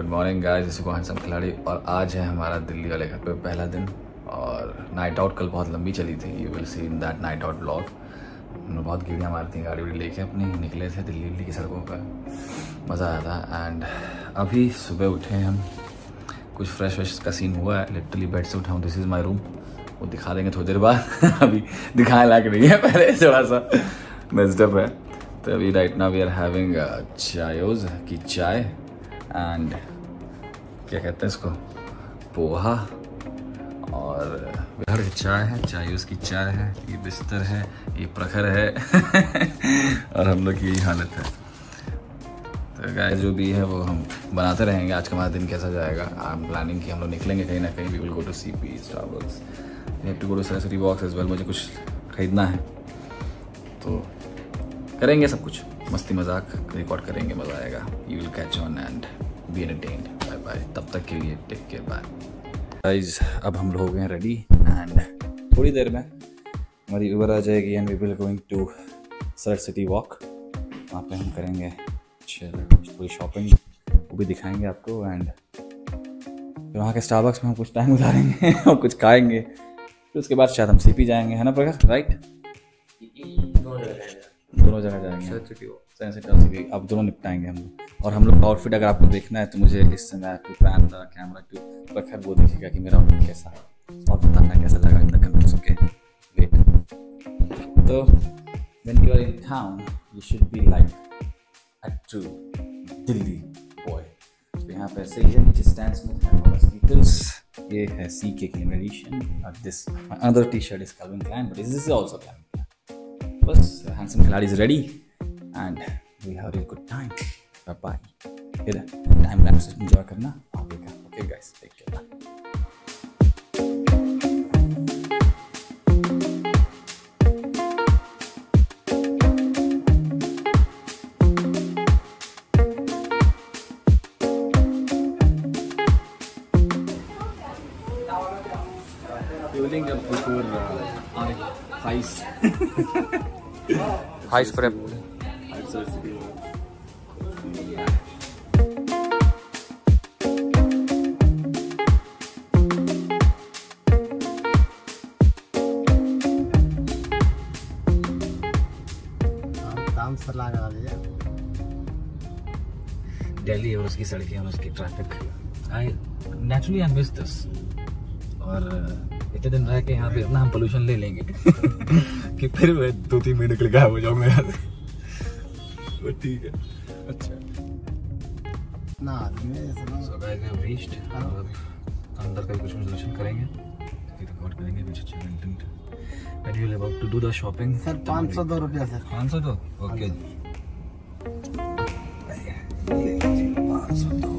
Morning guys, इसी को handsome खिलाड़ी। और आज है हमारा दिल्ली वाले घर पे पहला दिन और नाइट आउट कल बहुत लंबी चली थी। You will see in that night out blog. हमने बहुत गिड़ियाँ मारी थी, गाड़ी वाड़ी लेके अपनी निकले थे दिल्ली की सड़कों पर। मज़ा आया था। एंड अभी सुबह उठे हम, कुछ फ्रेश का सीन हुआ है। लिटरली बेड से उठा हूँ। दिस इज़ माई रूम, वो दिखा देंगे थोड़ी देर बाद। अभी दिखाने लायक नहीं है, पहले थोड़ा सा मेस्ड अप है। तो अभी right now we are having Chaayos की चाय एंड क्या कहते हैं इसको, पोहा और घर की चाय है, चायोज की चाय है। ये बिस्तर है, ये प्रखर है और हम लोग की यही हालत है। तो गाइस जो भी है वो हम बनाते रहेंगे। आज का हमारा दिन कैसा जाएगा, आई एम प्लानिंग कि हम लोग निकलेंगे कहीं ना कहीं। We will go to CP, Starbucks, we have to go to Saraswati walks as well. मुझे कुछ खरीदना है तो करेंगे सब कुछ, मस्ती मजाक रिकॉर्ड करेंगे, मजा आएगा। You will catch on and be entertained. Bye bye, तब तक के लिए टेक केयर, बाय गाइस। अब हम लोग हो गए हैं रेडी एंड थोड़ी देर में हमारी उबर आ जाएगी and we will going to Saraswati walk. वहाँ पे हम करेंगे थोड़ी शॉपिंग, वो भी दिखाएंगे आपको। एंड फिर वहाँ के स्टारबक्स में हम कुछ टाइम गुजारेंगे और कुछ खाएंगे। फिर उसके बाद शायद हम CP जाएंगे, है ना प्रकाश? राइट, दोनों जगह जाएंगे। अब दोनों निपटाएंगे हम लोग। और हम लोग का आउटफिट अगर आपको देखना है तो मुझे इस समय कैमरा टू प्रखर वो देखिएगा कि मेरा आउटफिट कैसा है और बताना कैसा लगा in the comments. Okay wait. तो when you are in town you should be like a true Delhi boy. तो यहाँ पे ऐसे ही है, नीचे स्टैंड स्मिथ है और स्नीकर्स। ये है CK की एडिशन और this my other t-shirt is Calvin Klein, but this is also Calvin. बस हैंडसम खिलाड़ी is ready and we have a good time. Bye bye. इधर टाइम लैप्स एंजॉय करना आगे का। Okay guys, take care. Building up before Heis. Heis prep. काम सर लगा दिया। दिल्ली और उसकी सड़कें और उसकी traffic. I naturally I miss this. और इतने दिन रह के यहाँ पे इतना हम पोल्यूशन ले लेंगे कि फिर मैं 2-3 महीने के लिए गायब हो जाऊंगा यहाँ से। वो ठीक है। अच्छा ना so guys we have reached. अंदर का कुछ दर्शन करेंगे, फिर रिकॉर्ड करेंगे कुछ अच्छे content. And we will about to do the shopping. Sir 502 रुपया sir. 502 okay. 502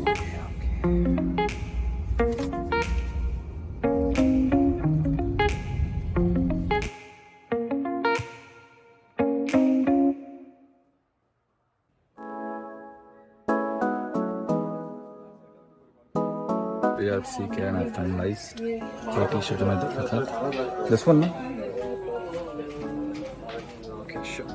CK and I finalized क्या टी-शर्ट में देखा था। This one ना? Okay, sure.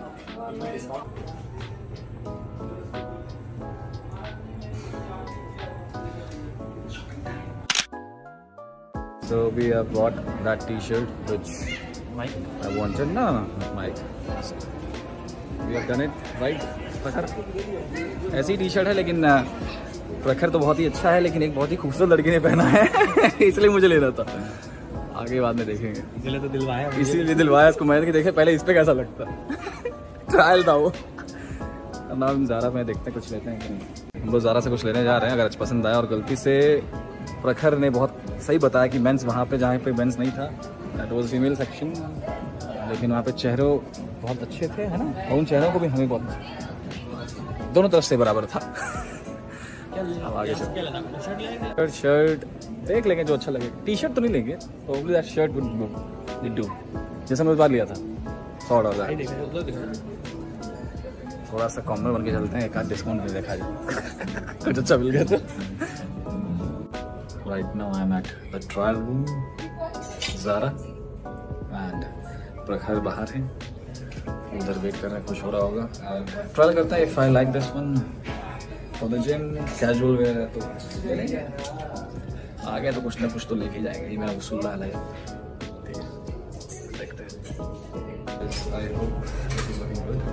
So we have bought that T-shirt which I wanted. No, not Mike. So we have done it, right? प्रखर ऐसी T-shirt है, लेकिन प्रखर तो बहुत ही अच्छा है, लेकिन एक बहुत ही खूबसूरत लड़की ने पहना है इसलिए मुझे लेना था। आगे बाद में देखेंगे। इसलिए तो दिलवाया, इसीलिए दिलवाया इसको। मैंने देखे पहले इस पे कैसा लगता ट्रायल था वो। नाम ज़ारा में देखते हैं कुछ लेते हैं कि नहीं। हम लोग ज़ारा से कुछ लेने जा रहे हैं, अगर अच्छा पसंद आया। और गलती से प्रखर ने बहुत सही बताया कि मेंस वहाँ पे जहाँ पे मेंस नहीं था, दैट वाज फीमेल सेक्शन, लेकिन वहाँ पे चेहरों बहुत अच्छे थे, है ना? और उन चेहरों को भी हमें बहुत दोनों तरफ से बराबर था। अब आगे शर्ट देख लेंगे जो अच्छा लगे। T-शर्ट तो नहीं लेंगे, probably that shirt would do, जैसे हमने उस बार लिया था $100। थोड़ा सा कॉमनर बन के चलते हैं, एक आध डिस्काउंट भी देखा जाए कुछ अच्छा मिल गया तो। Right now I am at the trial room Zara and Prakhar बाहर है, उधर वेट कर रहे हैं, खुश हो रहा होगा। ट्रायल करता है। If I like this one for the gym casual wear है तो ले लेंगे। आ गया तो कुछ ना कुछ तो लेके जाएंगे। ये मेरा वसूला है देखते हैं। I hope this is looking good.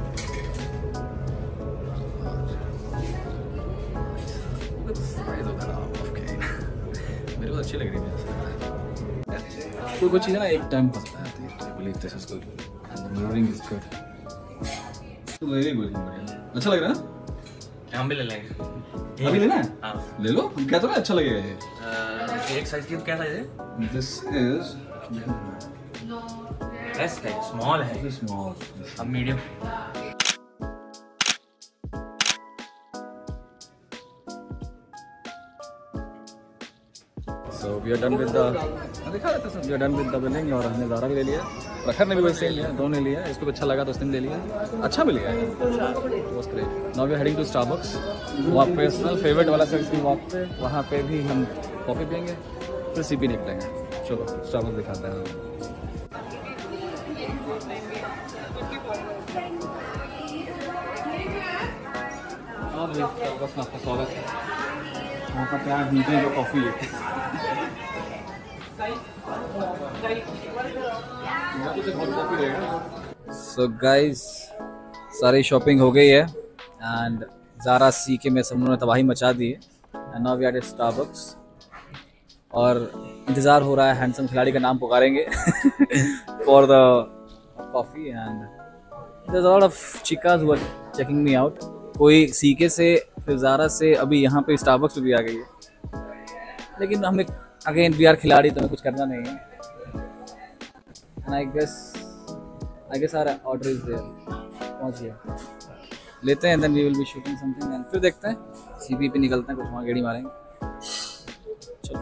मेरे को अच्छी लग रही है। कोई चीज़ ना एक टाइम पसंद आती है। I believe this is good and the mirroring is good. Very good. अच्छा लग रहा है। हम भी ले लेंगे। अभी लेना है? हाँ ले लो। हम कहते हैं अच्छा लगेगा ये। एक साइज की क्या साइज है? दिस इज एस है, स्मॉल है। स्मॉल। अब medium. So we are done with the दिखा रहे थे सब। We are done with the billing और हमने ज़ारा भी ले लिया। प्रखर ने भी वैसे ही लिया, दोनों ने लिया। इसको भी अच्छा लगा तो उसने भी ले लिया। अच्छा भी लिया। Was great. Now we are heading to Starbucks. वहाँ पर्सनल फेवरेट वाला सेक्स की वॉक पे, वहाँ पे भी हम कॉफ़ी पियेंगे फिर सीपी निकलेंगे। चलो Starbucks दिखाते हैं। और Starbucks में आपका स्वागत है। वहाँ पर क्या मीठे जो कॉफ़ी लेते हैं। So guys, सारी शॉपिंग हो गई है एंड ज़ारा सी के में सब लोगों ने तबाही मचा दी है। And now we are at Starbucks और इंतज़ार हो रहा है। हैंडसम खिलाड़ी का नाम पुकारेंगे for the coffee and there is a lot of chicas who are checking me out. कोई सीके से, फिर ज़ारा से, अभी यहाँ पे स्टारबक्स भी आ गई है। लेकिन हमें अगेन वी आर खिलाड़ी तो हमें कुछ करना नहीं है। And I guess our order is there. पहुँच गया, लेते हैं। Then we will be shooting something and फिर देखते हैं सीपी पे निकलते हैं, कुछ वहाँ गेड़ी मारेंगे। चलो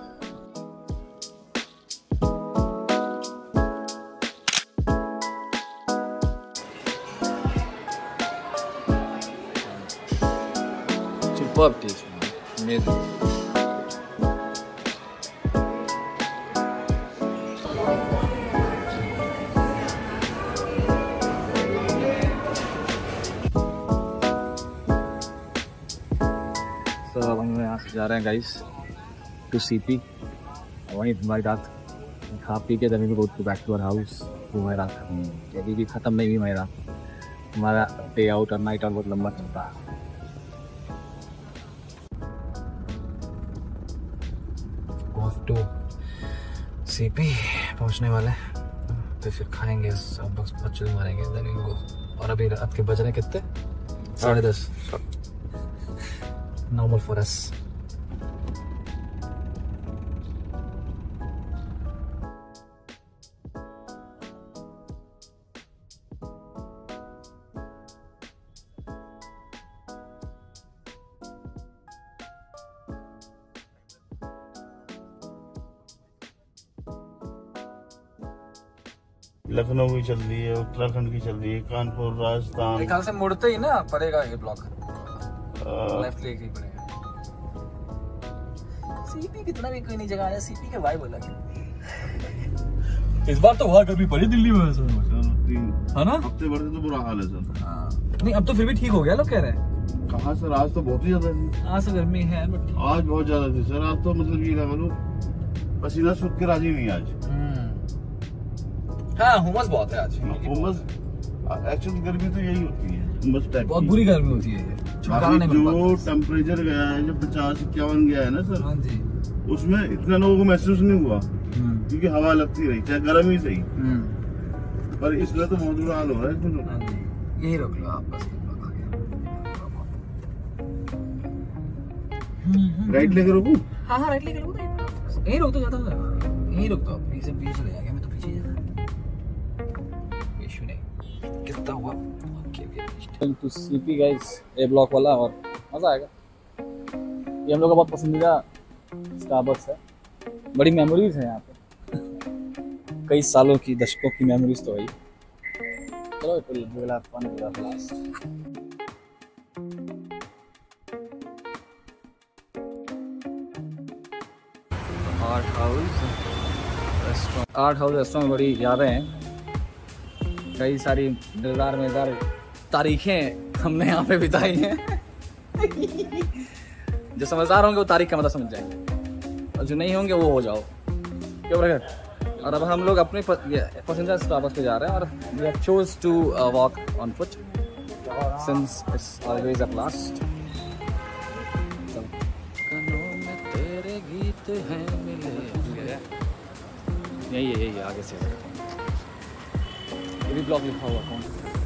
superb taste, amazing. So हम यहाँ से जा रहे हैं गाइस टू सीपी। वहीं हमारी रात खा पी के जमीन को बैक टू आवर हाउस। वो हमारी रात अभी भी ख़त्म नहीं हुई हमारी रात। हमारा डे आउट और नाइट आउट बहुत लंबा चलता है। टू सीपी पहुंचने वाले हैं तो फिर खाएंगे, स्टारबक्स बहुत चिल मारेंगे देन वी गो। और अभी रात के बज रहे कितने? 10:30। Normal for us. लखनऊ की चल रही है, उत्तराखंड की चल रही है, कानपुर, राजस्थान। ख्याल से मुड़ते ही ना पड़ेगा ये ब्लॉक, लेफ्ट लेके ही पड़ेगा। सीपी कितना भी कोई नहीं जगह है, सीपी के वाइब अलग है। इस बार तो वहाँ गर्मी पड़ी दिल्ली में है ना? हफ्ते भर से तो बुरा हाल है सर। नहीं अब तो फिर भी ठीक हो गया, लोग कह रहे हैं। कहाँ सर, आज तो बहुत ही ज्यादा थी। आज तो गर्मी है बट आज बहुत ज्यादा थी सर। आज तो मतलब ये लगा लो पसीना सूख के राजी नहीं आज। हाँ हुमस बहुत है आज। हुमस एक्चुअली गर्मी तो यही होती है, हुमस टाइप। बहुत बुरी गर्मी होती है। जो टेम्परेचर गया है, जो 50-51 गया है ना सर, हाँ जी, उसमें इतना लोगों को महसूस नहीं हुआ क्योंकि हवा लगती रही, चाहे गर्म ही सही। पर इसमें तो बहुत बुरा हाल हो रहा है। यही रोक लो आप बस। राइट लेके रोकूं? हाँ राइट लेके रोको। यही रोक दो, ज्यादा हो जाएगा। यही रोक दो, पीछे पीछे चले जाएंगे। मैं तो पीछे जाना इशू नहीं। कितना हुआ to CP guys, A block वाला, और मजा आएगा। ये हम लोग का बहुत पसंदीदा स्टारबक्स है। बड़ी मेमोरीज है यहाँ पे, कई सालों की, दशकों की मेमोरीज तो है। चलो it will have fun with our last. Art house restaurant बड़ी यादें हैं, कई सारी मजेदार तारीखें हमने यहाँ पे बिताई हैं। जो समझदार होंगे वो तारीख का मतलब समझ जाएंगे और जो नहीं होंगे वो हो जाओ, क्यों प्रगट। और अब हम लोग अपने पैसेंजर स्टाफर्स पे जा रहे हैं और we have chose to walk on foot since it's always a last. तेरे गीत हैं मिले, यही आगे से ये भी ब्लॉग लिखा हुआ कौन।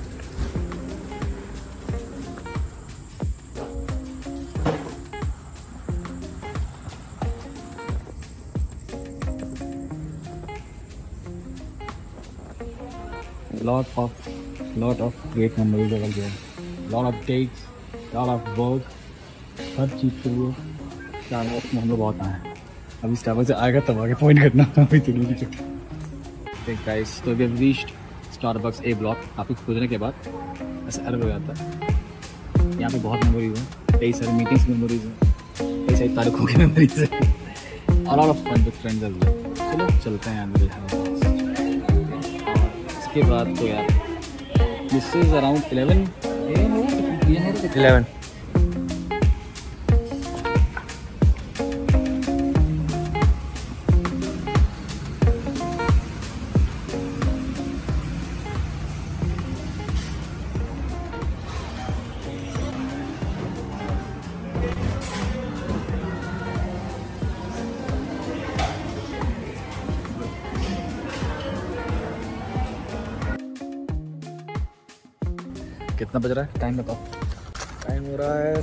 lot of great memories over there, lot of takes, lot of work, हर चीज़ के लिए स्टारबक्स में हम लोग बहुत आए। अभी स्टारबक्स से आएगा तब आगे पॉइंट करना अभी तो नहीं। गाइस तो we have reached Starbucks A block. काफ़ी खोजने के बाद ऐसा अलग हो जाता है। यहाँ पे बहुत मेमोरीज हैं, कई सारी मीटिंग्स मेमोरीज हैं, कई सारी तारीखों की मेमोरीज हैं और lot of fun with friends as well. चलो चलते हैं अंदर। इसके बाद तो यार दिस इज अराउंड 11 कितना बज रहा है टाइम बताओ? टाइम हो रहा है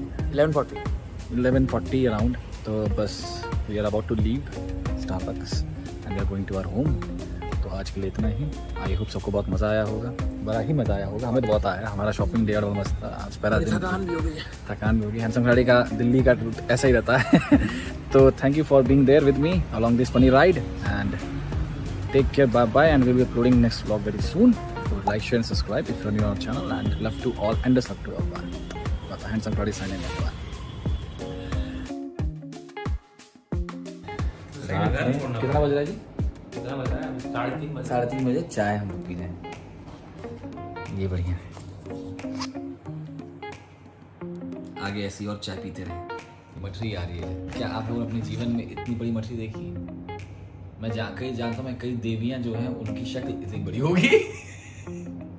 11:40 अराउंड। तो बस we are about to leave Starbucks and we are going to our home. तो आज के लिए इतना ही। आई होप सबको बहुत मज़ा आया होगा, बड़ा ही मज़ा आया होगा। हमें तो बहुत आया, हमारा शॉपिंग डे बहुत मस्त था। आज पहला दिन, थकान भी हो गई। हैंडसम खिलाड़ी का दिल्ली का रूट ऐसा ही रहता है। तो thank you for being there with me along this funny ride and take care, bye bye and will be uploading next vlog very soon. Like, share and subscribe if you're new on our channel and love to all and us up to our bar. But handsome Party signing off. कितना बज रहा है जी? कितना बज रहा है? 3:30 3:30 बजे चाय हम लोग पी रहे हैं। ये बढ़िया है। आगे ऐसी और चाय पीते रहे। मठरी आ रही है। क्या आप लोगों ने अपने जीवन में इतनी बड़ी मठरी देखी? मैं कई जानता हूँ, मैं कई देवियाँ जो हैं उनकी शक्ल इतनी बड़ी होगी।